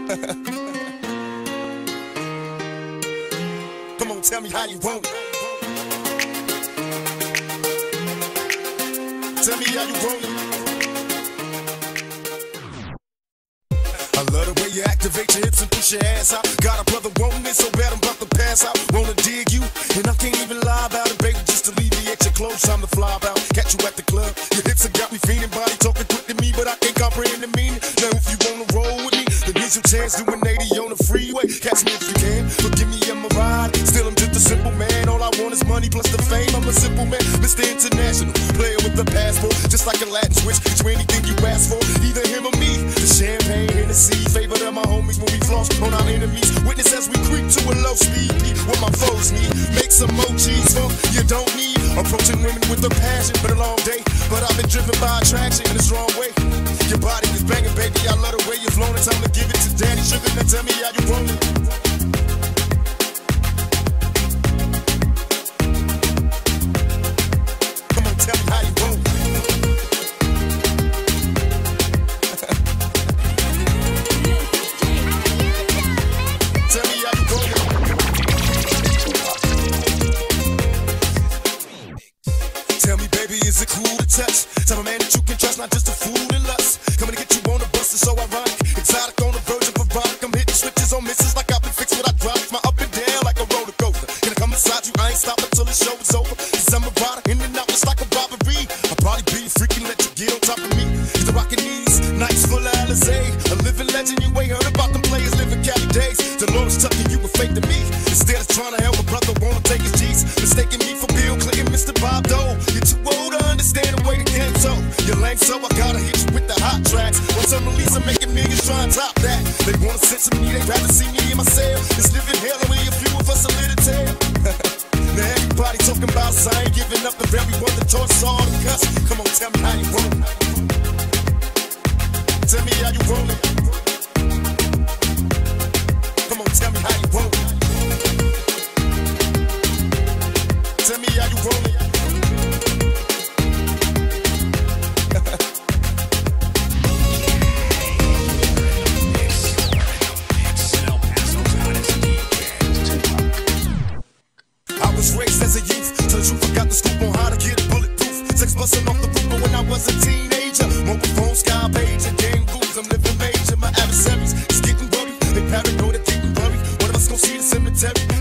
Come on, tell me how you want it. Tell me how you want it. I love the way you activate your hips and push your ass out. Got a brother wanting it so bad I'm about to pass out. Wanna dig you, and I can't even lie about it, baby. Just alleviate your clothes, time to fly out. Catch you at the club, your hips have got me feeling. Body talking quick to me, but I can't comprehend the meaning. Now if you wanna roll with me, then here's your chance, doing 80 on the freeway. Catch me if you can, but give me a ride. Still I'm just a simple man, all I want is money plus the fame. I'm a simple man, Mr. International, player with the passport. Just like a Latin switch, get you anything you ask for. Either him or me, the champagne, Hennessy, favorite of my homies when we floss on our enemies. Witness as we creep to a low speed, what my foes need. Make some emojis, huh? You don't need. Approaching women with a passion, but a long day. But I've been driven by attraction in a strong way. Your body is banging, baby, I love the way you're flowing. Time to give it to Daddy Sugar, now tell me how you want it. Come on, tell me how you want it. Tell me how you want it. Tell me, baby, is it cool to touch? Tell a man that you can trust, not just a fool in lust. Coming to get you on the bus is so ironic. Exotic on the verge of erotic. I'm hitting switches on misses like I've been fixed what I dropped. My up and down like a roller coaster. Can I come inside you? I ain't stopping till the show is over. Cause I'm a rider, in and out just like a robbery. I'll probably be freaking, let you get on top of me. Get the rockin' knees, nights full of Alizé. A living legend, you ain't heard about them players living Cali days. Dolores tucking you were fake to me. Instead of trying to help a brother, wanna take his G's. Mistaking me for Bill Clinton, Mr. Bob Dole. You're too old to understand the way the game so. You're lame, so I gotta hit you with the hot tracks. Once I'm released, I'm making millions trying to top that. They wanna censor me, they rather see me in my cell. It's living hell, only a few of us a little tale. Now everybody talking about us, I ain't giving up the very one that taught us all to cuss. Come on, tell me how you want it. Tell me how you want it. Come on, tell me how you want it. Tell me how you want it. Raised as a youth, till the truth I got the scoop on how to get bulletproof. Sex busting off the roof, but when I was a teenager, mobile phone, sky page, and game rules. I'm living major, my adversaries is getting worried. They paranoid, they're getting worried. One of us gon' see the cemetery.